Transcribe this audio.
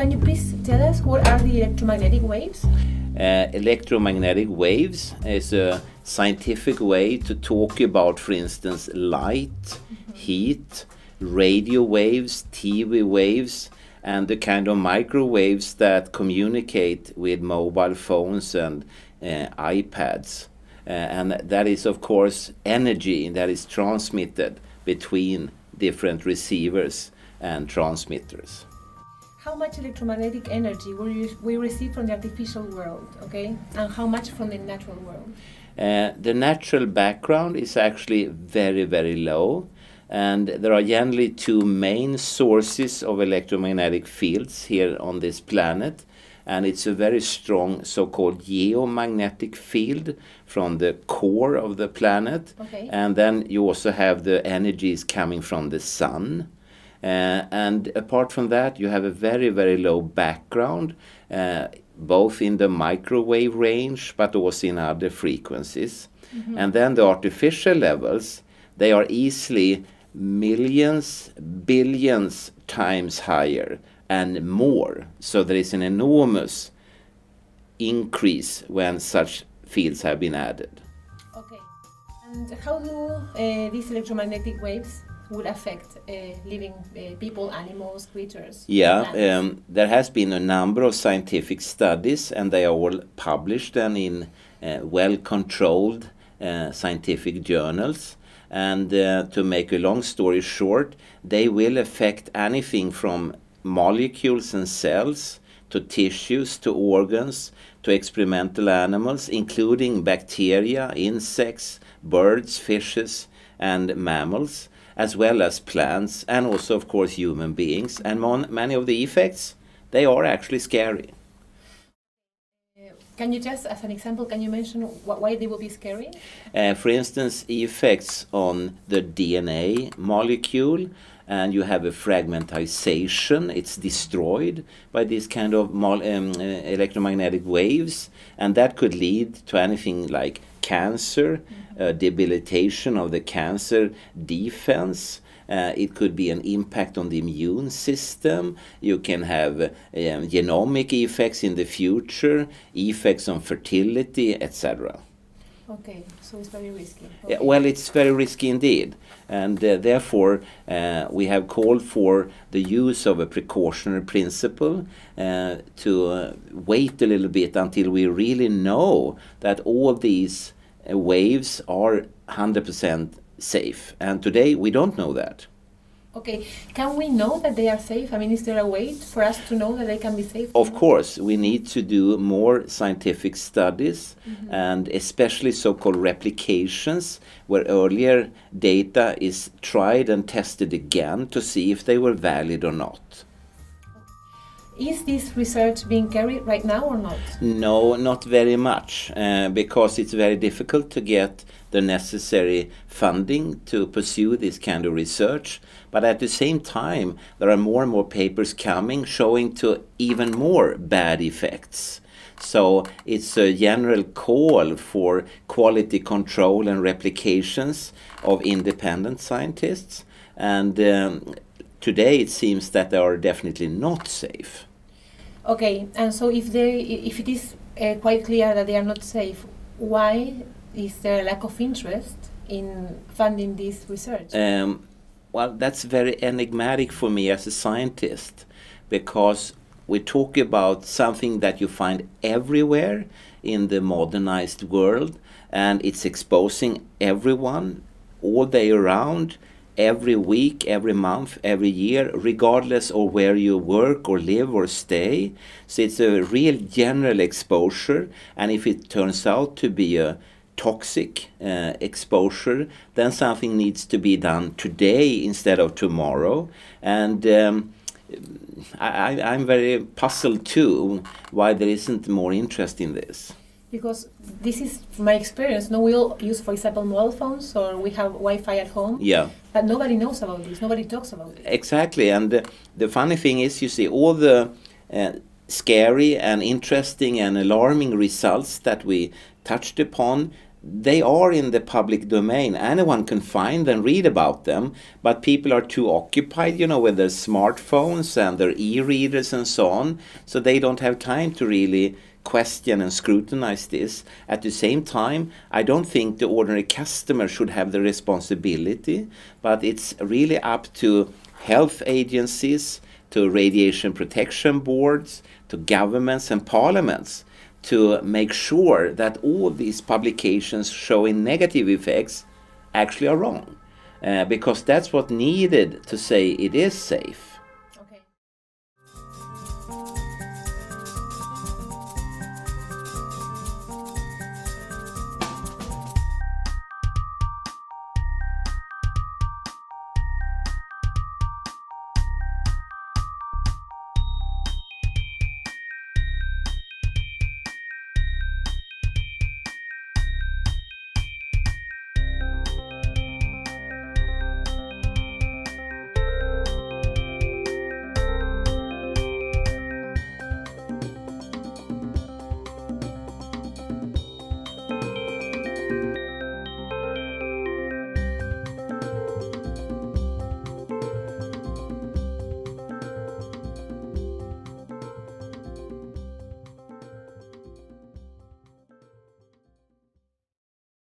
Can you please tell us what are the electromagnetic waves? Electromagnetic waves is a scientific way to talk about, for instance, light, heat, radio waves, TV waves, and the kind of microwaves that communicate with mobile phones and iPads. And that is, of course, energy that is transmitted between different receivers and transmitters. How much electromagnetic energy we receive from the artificial world, okay? And how much from the natural world? The natural background is actually very, very low. And there are generally two main sources of electromagnetic fields here on this planet. And it's a very strong so-called geomagnetic field from the core of the planet. Okay. And then you also have the energies coming from the sun. And apart from that, you have a very, very low background, both in the microwave range, but also in other frequencies. And then the artificial levels, they are easily millions, billions times higher and more. So there is an enormous increase when such fields have been added. Okay. And how do these electromagnetic waves would affect living people, animals, creatures? Yeah, there has been a number of scientific studies, and they are all published and in well-controlled scientific journals. And to make a long story short, they will affect anything from molecules and cells to tissues, to organs, to experimental animals, including bacteria, insects, birds, fishes, and mammals, as well as plants, and also, of course, human beings. And many of the effects, they are actually scary. Can you just, as an example, can you mention why they will be scary? For instance, effects on the DNA molecule, and you have a fragmentization. It's destroyed by these kind of electromagnetic waves, and that could lead to anything like cancer, debilitation of the cancer defense. It could be an impact on the immune system. You can have genomic effects in the future, effects on fertility, etc. Okay, so it's very risky. Okay. Well, it's very risky indeed. And therefore, we have called for the use of a precautionary principle to wait a little bit until we really know that all these waves are 100% safe. And today we don't know that. Okay, can we know that they are safe? I mean, is there a way for us to know that they can be safe? Of course, we need to do more scientific studies, and especially so-called replications, where earlier data is tried and tested again to see if they were valid or not. Is this research being carried right now or not? No, not very much, because it's very difficult to get the necessary funding to pursue this kind of research. But at the same time, there are more and more papers coming showing to even more bad effects. So it's a general call for quality control and replications of independent scientists. And today it seems that they are definitely not safe. Okay, and so if it is quite clear that they are not safe, why is there a lack of interest in funding this research? Well, that's very enigmatic for me as a scientist, because we talk about something that you find everywhere in the modernized world, and it's exposing everyone all day around, every week, every month, every year, regardless of where you work or live or stay. So it's a real general exposure, and if it turns out to be a toxic exposure, then something needs to be done today instead of tomorrow. And I'm very puzzled too why there isn't more interest in this. Because this is my experience. No, we all use, for example, mobile phones, or we have Wi-Fi at home. Yeah. But nobody knows about this. Nobody talks about it. Exactly. And the funny thing is, you see, all the scary and interesting and alarming results that we touched upon, they are in the public domain. Anyone can find and read about them, but people are too occupied, you know, with their smartphones and their e-readers and so on, so they don't have time to really question and scrutinize this. At the same time, I don't think the ordinary customer should have the responsibility, but it's really up to health agencies, to radiation protection boards, to governments and parliaments to make sure that all these publications showing negative effects actually are wrong. Because that's what needed to say it is safe.